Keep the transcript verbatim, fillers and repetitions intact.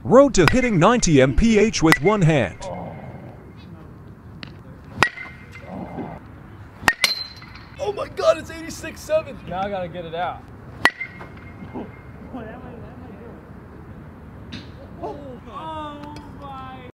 Road to hitting ninety M P H with one hand. Oh my god, it's eighty-six seven. Now I gotta get it out.